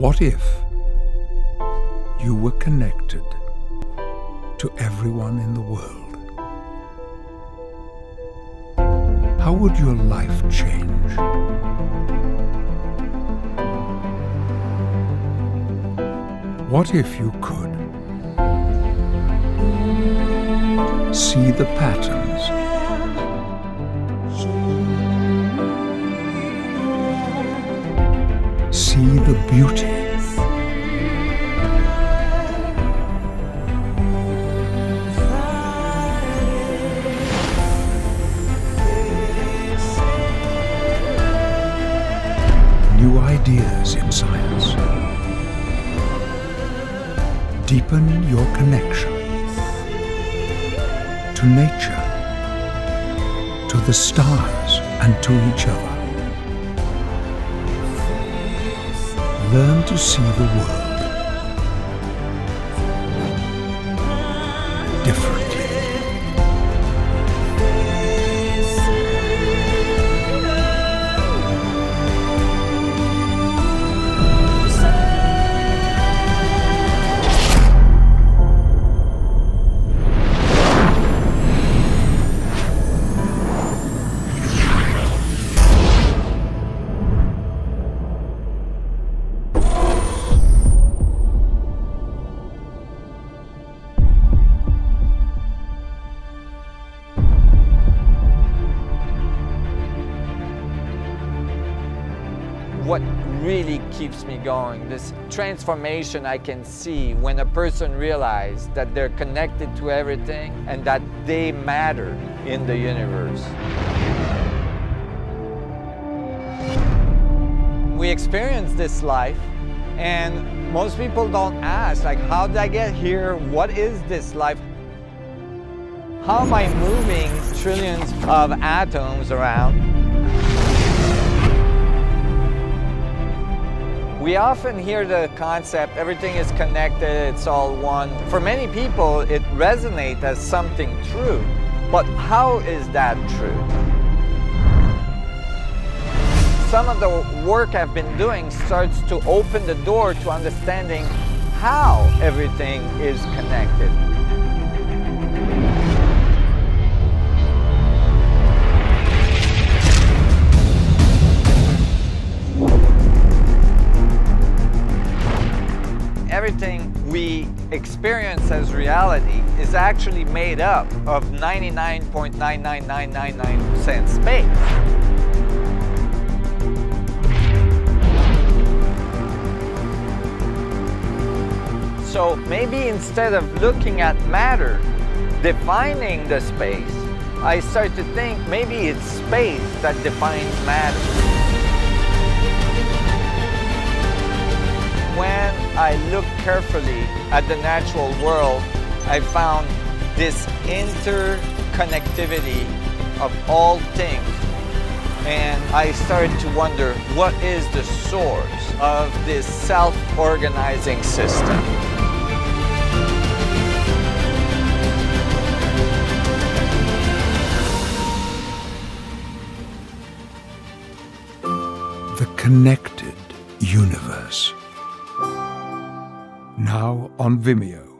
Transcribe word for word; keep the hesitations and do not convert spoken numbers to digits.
What if you were connected to everyone in the world? How would your life change? What if you could see the patterns, see the beauty, new ideas in science, deepen your connection to nature, to the stars and to each other. Learn to see the world differently. What really keeps me going, this transformation I can see when a person realizes that they're connected to everything and that they matter in the universe. We experience this life and most people don't ask, like, how did I get here? What is this life? How am I moving trillions of atoms around? We often hear the concept, everything is connected, it's all one. For many people, it resonates as something true. But how is that true? Some of the work I've been doing starts to open the door to understanding how everything is connected. Everything we experience as reality is actually made up of ninety-nine point nine nine nine nine nine percent space. So maybe instead of looking at matter, defining the space, I start to think maybe it's space that defines matter. When I look carefully at the natural world, I found this interconnectivity of all things. And I started to wonder, what is the source of this self-organizing system? The connected universe. Now on Vimeo.